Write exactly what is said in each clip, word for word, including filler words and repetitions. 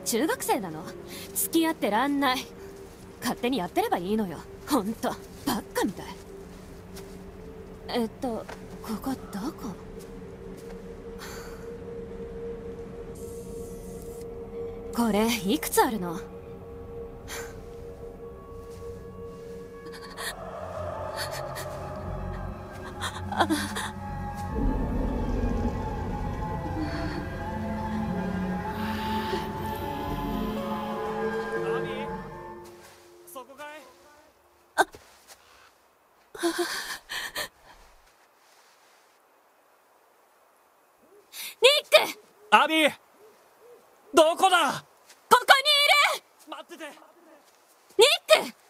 中学生なの。付き合ってらんない。勝手にやってればいいのよ。ほんとバッカみたい。えっとここどこ？これいくつあるの？ アビー、どこだ？ ここにいる！ 待ってて。 ニッ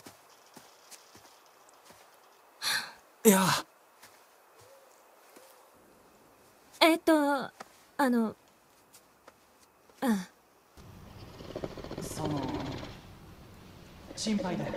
ク！ いや、 えっとあのうんその心配で。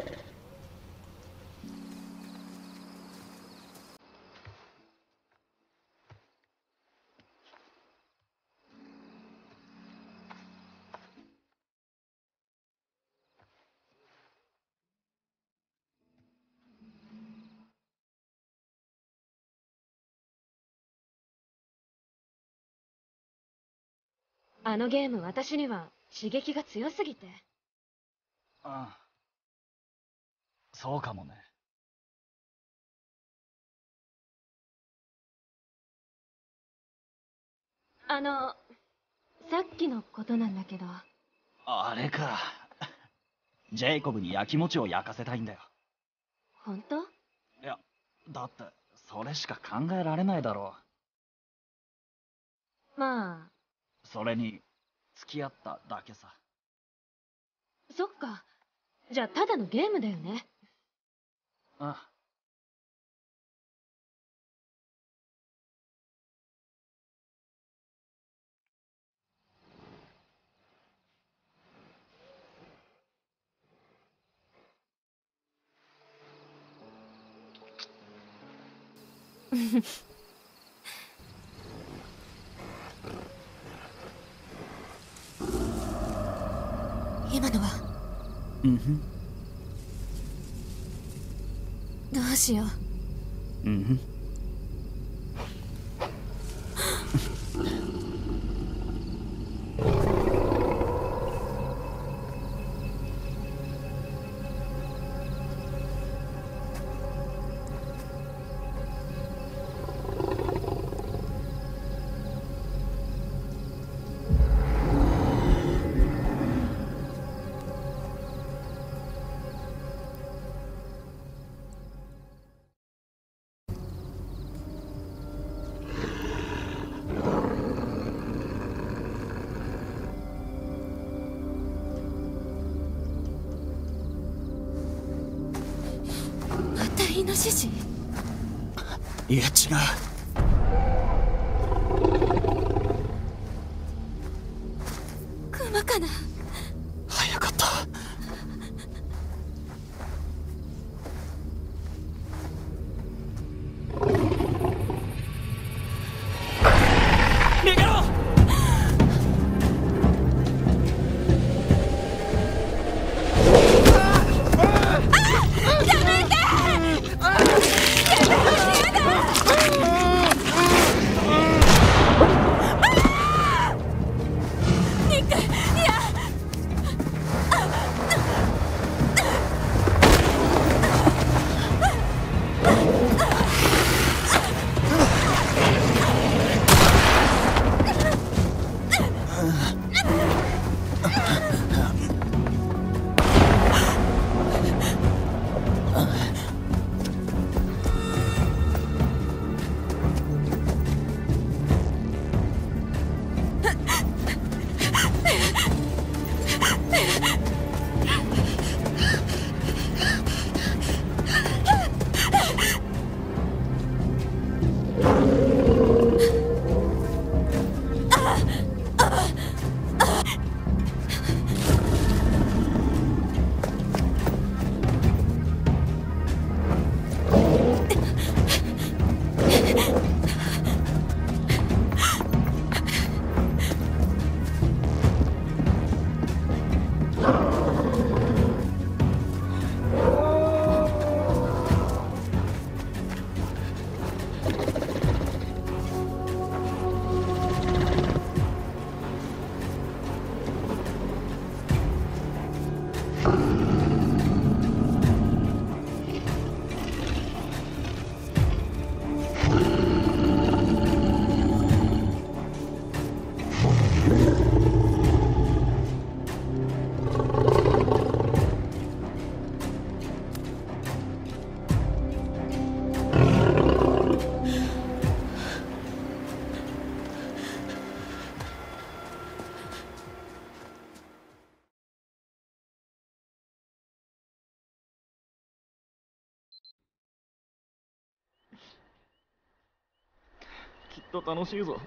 あのゲーム私には刺激が強すぎて。 ああ、そうかもね。 あのさっきのことなんだけど。 あれか。ジェイコブに焼きもちを焼かせたいんだよ。 本当？ いや、だってそれしか考えられないだろまあう。それに付き合っただけさ。 そっか。じゃあただのゲームだよね。 ああ。 今のはうんふん。 どうしよう。 うんふん。 またイノシシ？ いや違う。 クマかな？ 早かった。逃げろ！ ニック、いやと楽しいぞ。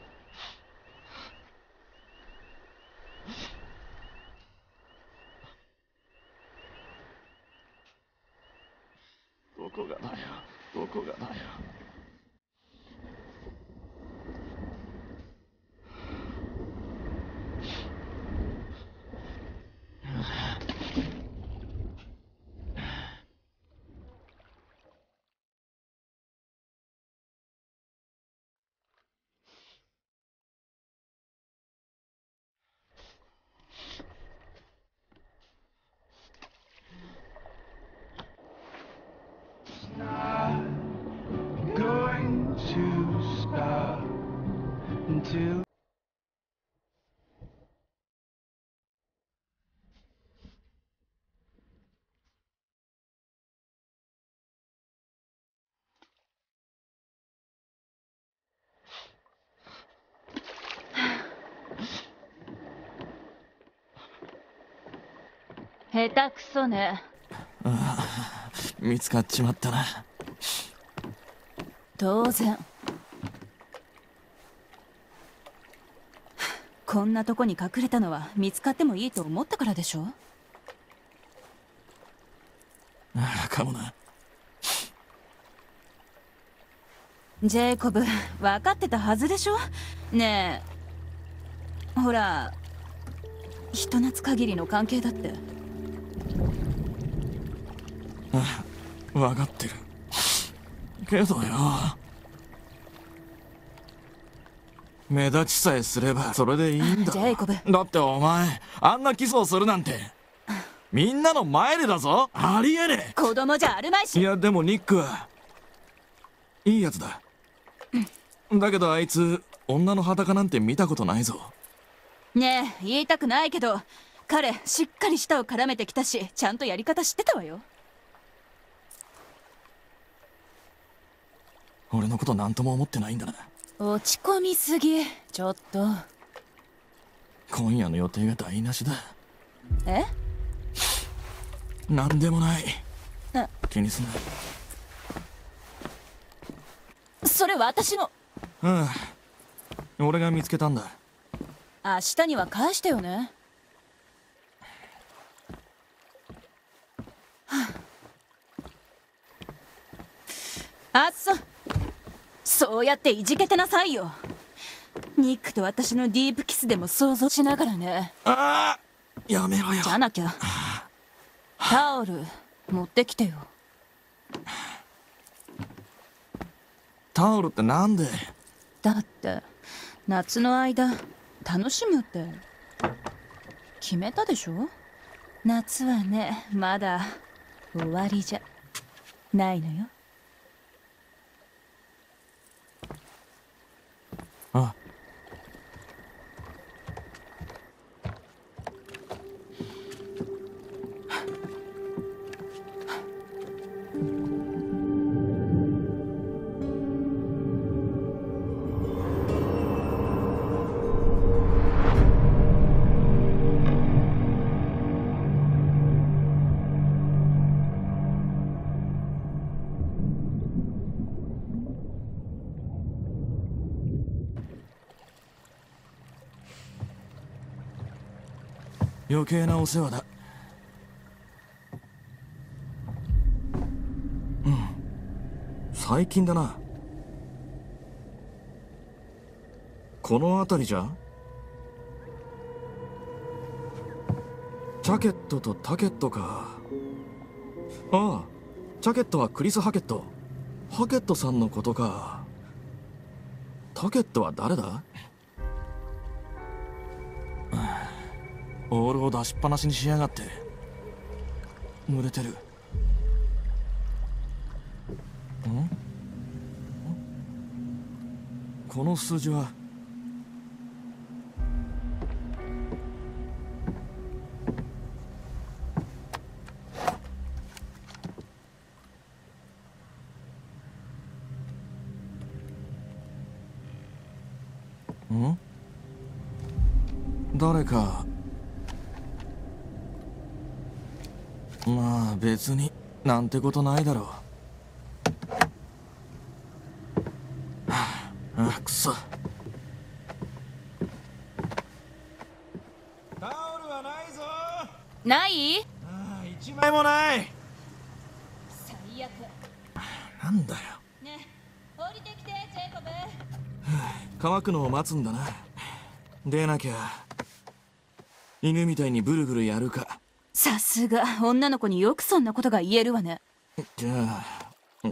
どこがだよ、どこがだよ。 Going to stop until 下手くそね。 ああ、見つかっちまったな。 当然。こんなとこに隠れたのは見つかってもいいと思ったからでしょ。 ああ、かもな。 ジェイコブ、分かってたはずでしょ。ねえ、ほら、ひと夏限りの関係だって。 ああ、分かってるけどよ、目立ちさえすればそれでいいんだ。 ジェイコブ、 だってお前あんなキスをするなんてみんなの前でだぞ。ありえね子供じゃあるまいえ。いし。 やでもニックはいいやつだ。だけどあいつ女の裸なんて見たことないぞ。 ねえ、言いたくないけど彼しっかり舌を絡めてきたし、ちゃんとやり方知ってたわよ。 俺のことなんとも思ってないんだな。 落ち込みすぎ、ちょっと。 今夜の予定が台無しだ。 え？ なんでもない。 あ、 気にすんな。 それ私の。 ああ、俺が見つけたんだ。 明日には返してよね。あっそ、そうやっていじけてなさいよ。ニックと私のディープキスでも想像しながらね。 ああ、やめろよ。 じゃなきゃタオル持ってきてよ。 タオルってなんで？ だって夏の間楽しむって決めたでしょ。夏はね、まだ終わりじゃないのよ。 あ、余計なお世話だ。うん、最近だな。この辺りじゃ。チャケットとタケットか。ああ、チャケットはクリス・ハケット。ハケットさんのことか。タケットは誰だ？オールを出しっぱなしにしやがって。濡れてる。ん？この数字はん？誰か。まあ別になんてことないだろう。はあ、ああくそ。 タオルはないぞ。 ない？ ああ、一枚もない。 最悪。 なんだよ。 ねえ、降りてきてジェイコブ。 乾くのを待つんだな。出なきゃ犬みたいにブルブルやるか。 さすが女の子によくそんなことが言えるわね。 じゃあ、うん、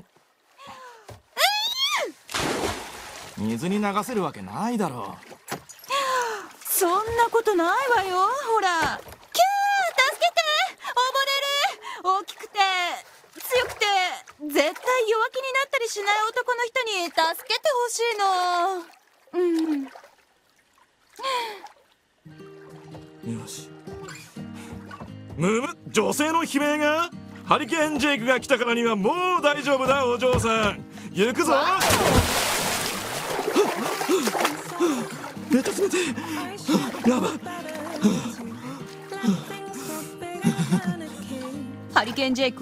水に流せるわけないだろう。 そんなことないわよ。ほら、キュー、助けて。溺れる。大きくて強くて絶対弱気になったりしない男の人に助けてほしいの。 うん。よし。むむ、女性の悲鳴が。ハリケーンジェイクが来たからにはもう大丈夫だ、お嬢さん。行くぞ。めっちゃ冷てえ。やば。 ハリケーンジェイク？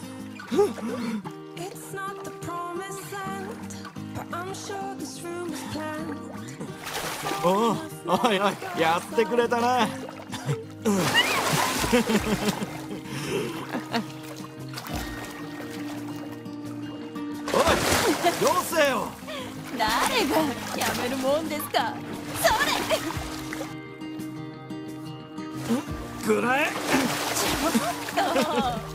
おお、おいおい、やってくれたな。おい、よせよ。 誰がやめるもんですか。それくらえ。 ちょっと。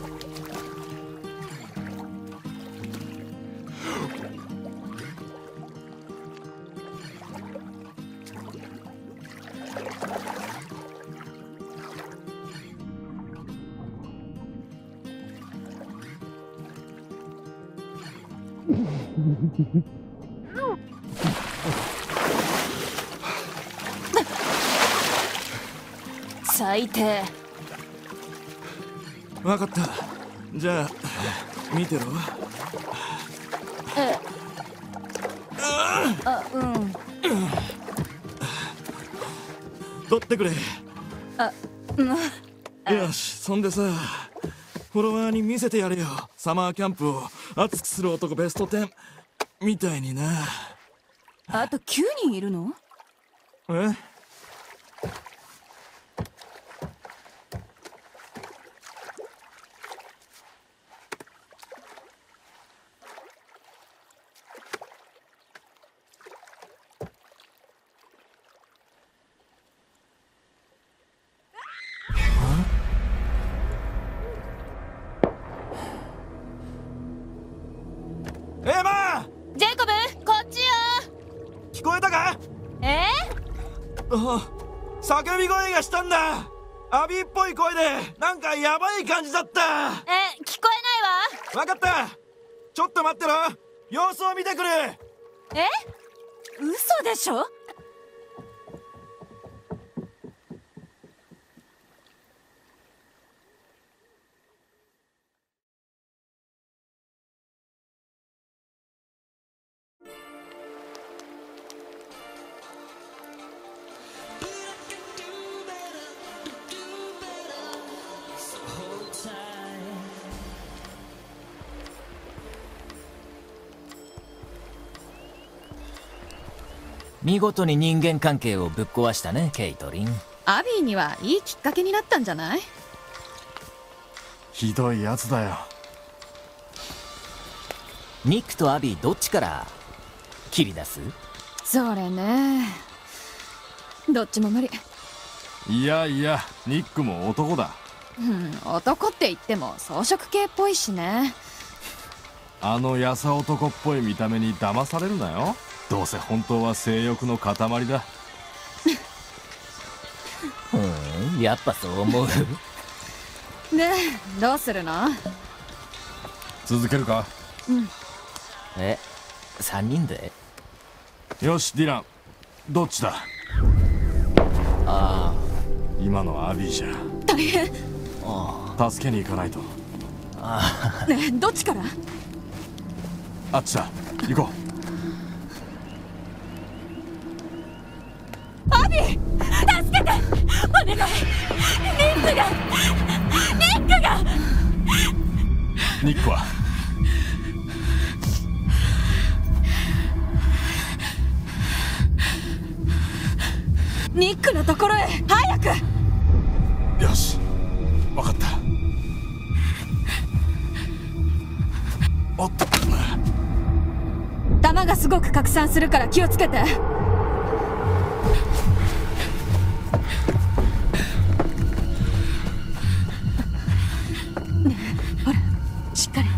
最低。 わかった。じゃあ見てろ。 えあ、うん。 取ってくれ。 あ、うん。 よし、そんでさ、フォロワーに見せてやれよ。サマーキャンプを熱くする男ベストじゅうみたいにな。 あときゅうにんいるの？ え？エマー！ ジェイコブ、こっちよ。 聞こえたか？ えあ、叫び声がしたんだ。アビーっぽい声でなんかヤバい感じだった。 え、聞こえないわ。 わかった。ちょっと待ってろ。様子を見てくる。 え？嘘でしょ？ 見事に人間関係をぶっ壊したね、ケイトリン。 アビーにはいいきっかけになったんじゃない？ ひどいやつだよ。 ニックとアビーどっちから切り出す？ それね、どっちも無理。 いやいや、ニックも男だ。 うん、男って言っても草食系っぽいしね。 あのやさ男っぽい見た目に騙されるなよ。どうせ本当は性欲の塊だ。 うん、やっぱそう思う。 で、どうするの？ 続けるか？ うん。 え、さんにんで？ よし、ディラン、どっちだ？ ああ、 今のはアビーじゃ。 大変。 あ、助けに行かないと。 あねえ、どっちから？ あっちだ、行こう。 アビー、助けて！お願い！ニックが！ニックが！ ニックは？ ニックのところへ早く。 よし、分かった。おっと、 弾がすごく拡散するから気をつけて。ほら、しっかり。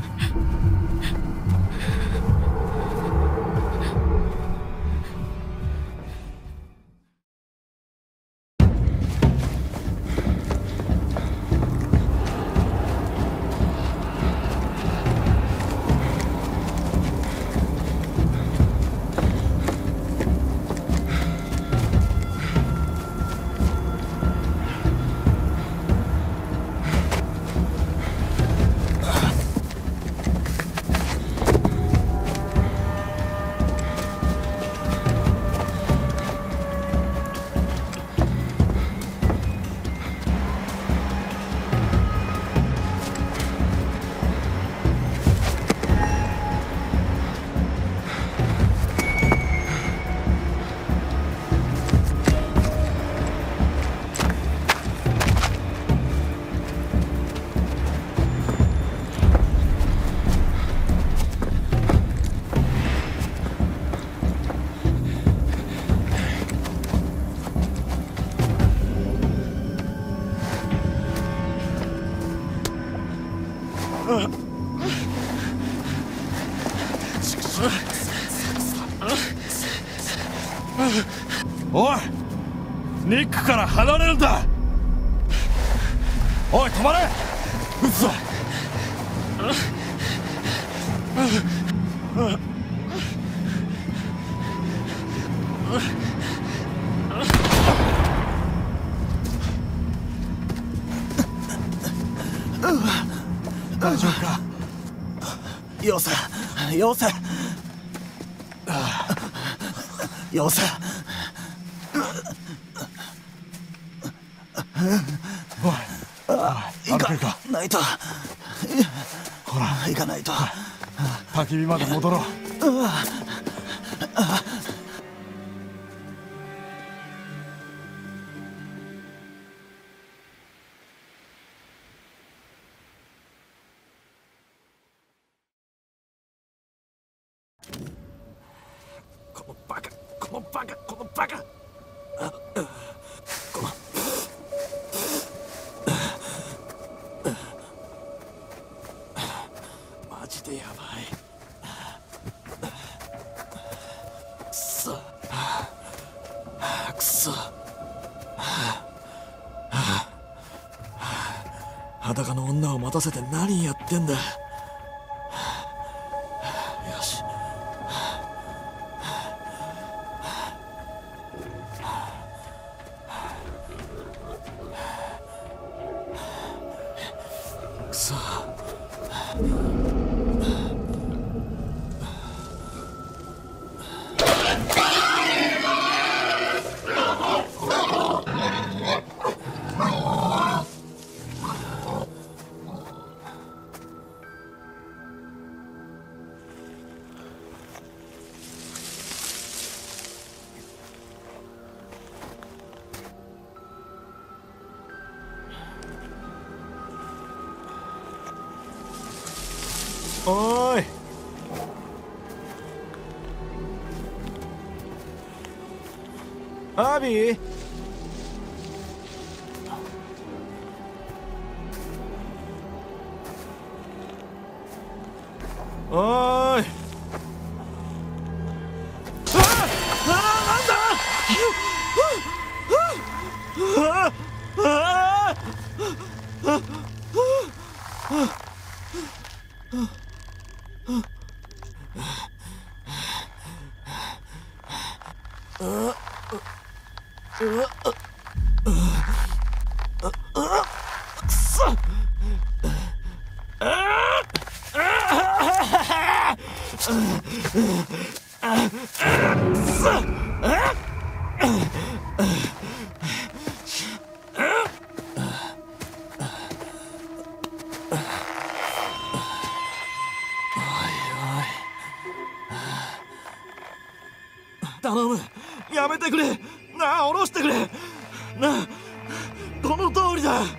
おい、ニックから離れるんだ。おい、止まれ。撃つぞ。大丈夫か。 よせ、よせ、よせ。 おい、歩けるか。 ないと。 ほら、 行かないと。 焚き火まで戻ろう。 このバカ、このバカ、このバカ。このマジでやばい。くそ、くそ。裸の女を待たせて何やってんだ。よし。くそ。 おーい、アビー。おーい。ああ、なんだ。ああ、ああ。頼む、やめてくれ。 ああ下ろしてくれ。なあこの通りだ。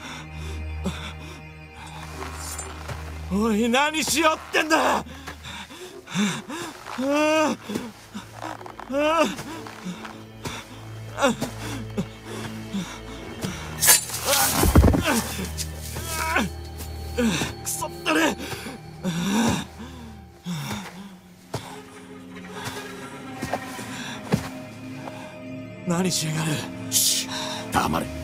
おい何しようってんだ。ああああくそったれ。何しやがる。 し黙れ。